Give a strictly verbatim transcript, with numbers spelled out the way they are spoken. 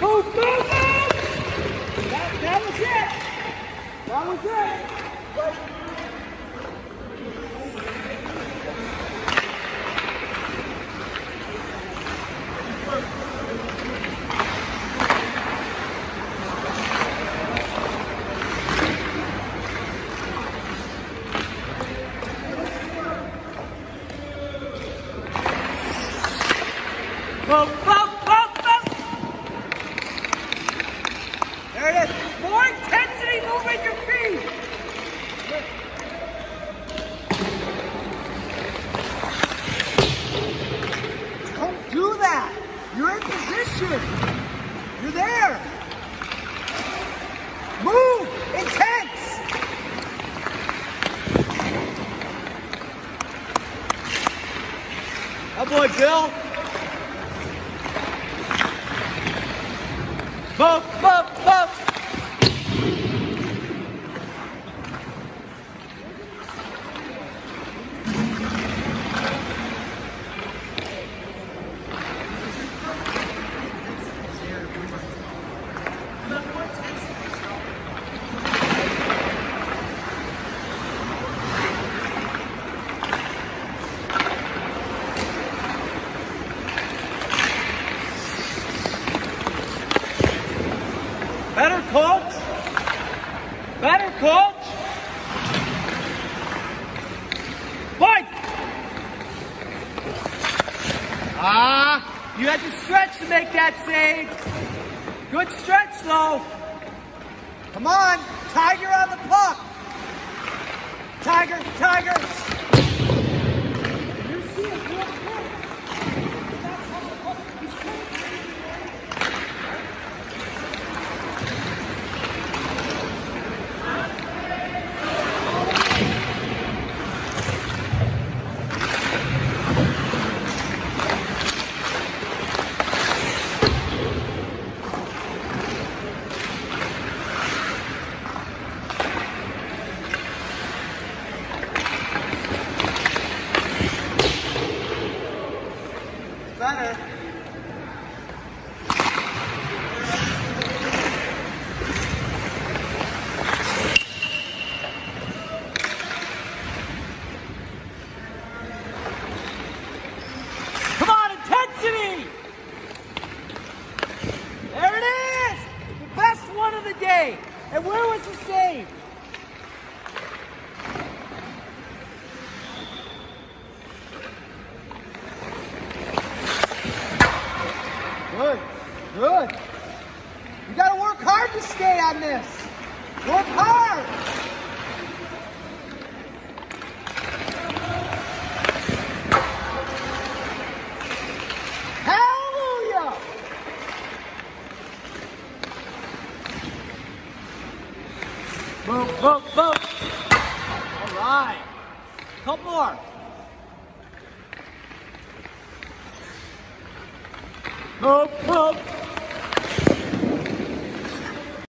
Move, move, move! That, that was it! That was it! Move, move, move, move! There it is. More intensity moving your feet. Don't do that. You're in position. You're there. Move. Intense. Oh boy, Bill. Move, move, move. Better, coach. Better, coach. Fight. Ah, you had to stretch to make that save. Good stretch, though. Come on, Tiger on the puck. Tiger, Tiger. You see it, real quick. Better. Come on, intensity! There it is! The best one of the day. And where was the save? Good, good. You gotta work hard to stay on this. Work hard. Hallelujah. Move, move, move. All right. Couple more. Move, move.